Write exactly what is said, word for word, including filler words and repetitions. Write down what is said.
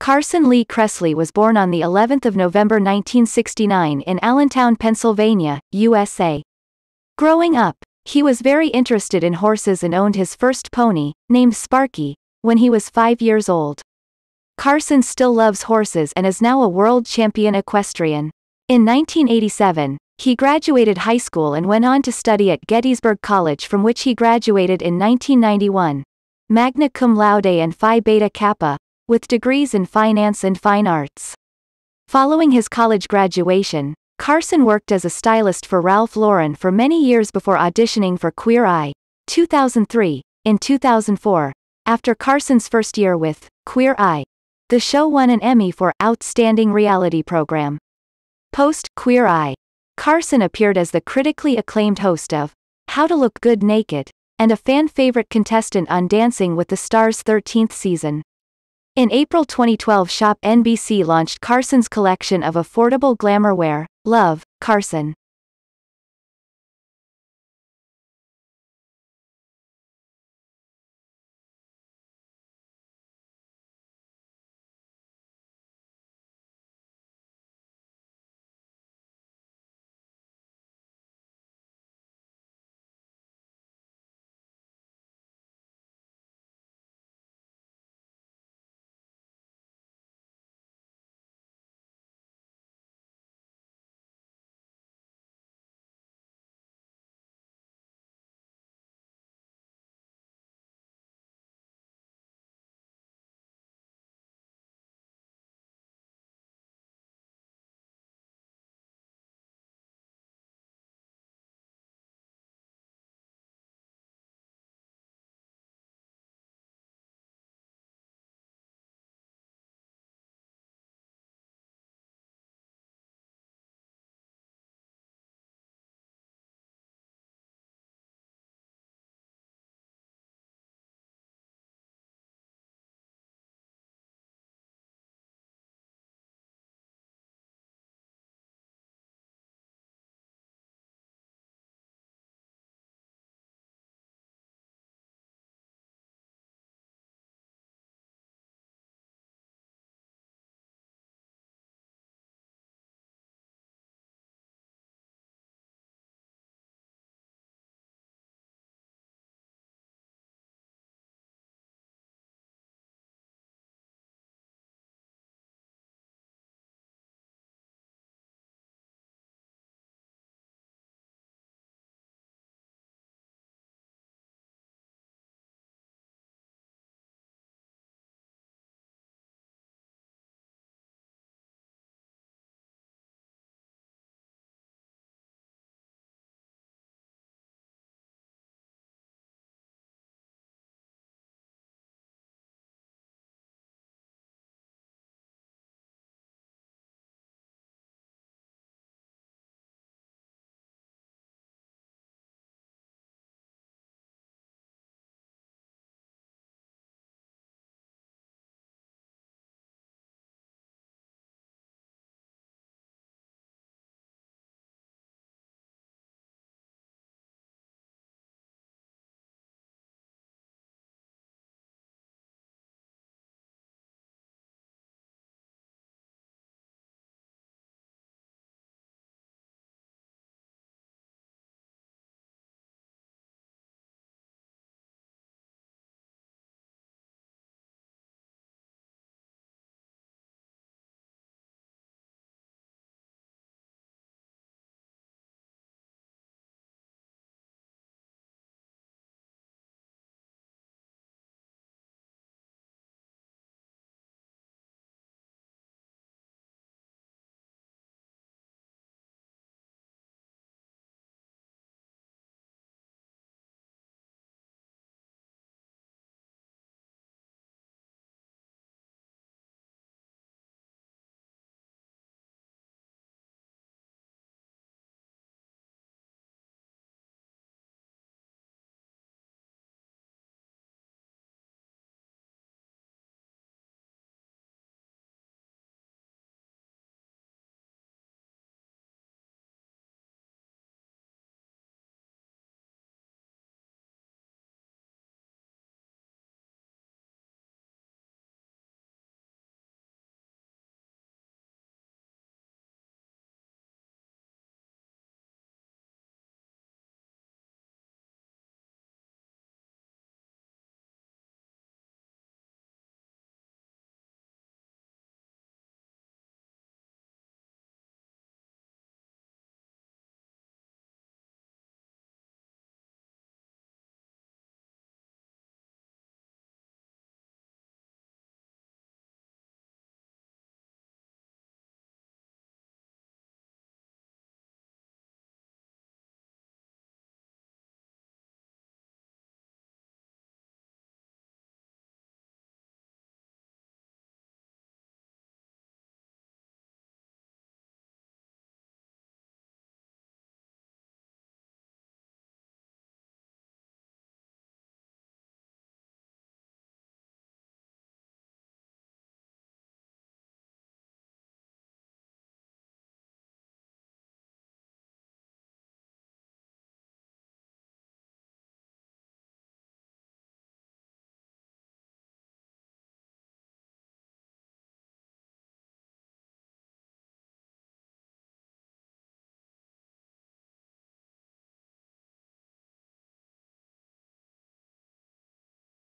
Carson Lee Kressley was born on the eleventh of November nineteen sixty-nine in Allentown, Pennsylvania, U S A. Growing up, he was very interested in horses and owned his first pony, named Sparky, when he was five years old. Carson still loves horses and is now a world champion equestrian. In nineteen eighty-seven, he graduated high school and went on to study at Gettysburg College, from which he graduated in nineteen ninety-one, magna cum laude and Phi Beta Kappa, with degrees in finance and fine arts. Following his college graduation, Carson worked as a stylist for Ralph Lauren for many years before auditioning for Queer Eye, two thousand three. In two thousand four, after Carson's first year with Queer Eye, the show won an Emmy for Outstanding Reality Program. Post Queer Eye, Carson appeared as the critically acclaimed host of How to Look Good Naked, and a fan-favorite contestant on Dancing with the Stars' thirteenth season. In April twenty twelve, Shop N B C launched Carson's collection of affordable glamour wear, Love, Carson.